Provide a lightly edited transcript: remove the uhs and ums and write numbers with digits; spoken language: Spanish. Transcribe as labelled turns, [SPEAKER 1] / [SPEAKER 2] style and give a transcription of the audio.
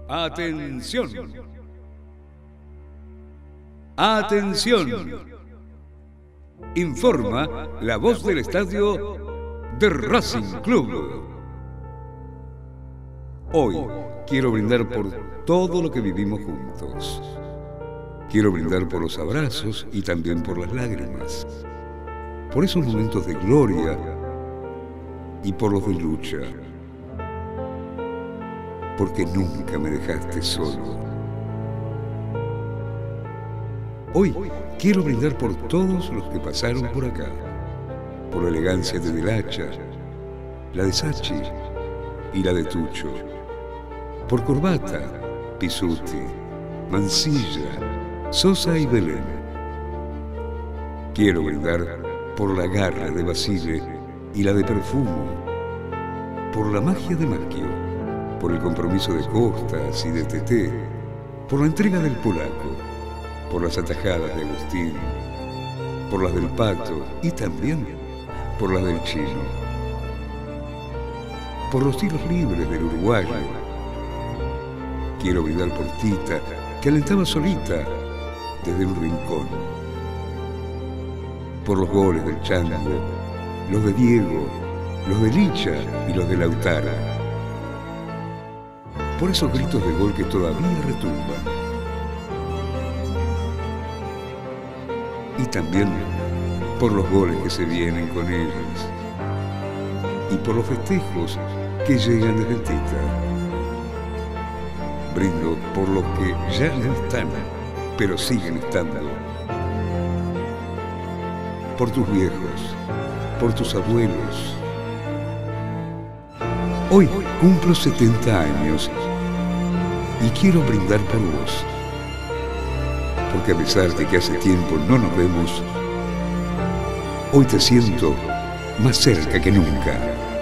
[SPEAKER 1] Atención. Atención. Informa la voz del estadio de Racing Club. Hoy quiero brindar por todo lo que vivimos juntos. Quiero brindar por los abrazos y también por las lágrimas. Por esos momentos de gloria y por los de lucha. Porque nunca me dejaste solo. Hoy quiero brindar por todos los que pasaron por acá. Por la elegancia de Del Hacha, la de Sachi y la de Tucho. Por Corbata, Pisuti, Mansilla, Sosa y Belén. Quiero brindar por la garra de Basile y la de Perfumo. Por la magia de Maquio. Por el compromiso de Costas y de Teté. Por la entrega del Polaco. Por las atajadas de Agustín. Por las del Pato y también por las del Chino. Por los tiros libres del uruguayo. Quiero brindar por Tita, que alentaba solita desde un rincón. Por los goles del Chango, los de Diego, los de Licha y los de Lautaro. Por esos gritos de gol que todavía retumban. Y también por los goles que se vienen con ellos. Y por los festejos que llegan desde Tita. Brindo por los que ya no están, pero siguen estando. Por tus viejos, por tus abuelos. Hoy cumplo 70 años y quiero brindar por vos. Porque a pesar de que hace tiempo no nos vemos, hoy te siento más cerca que nunca.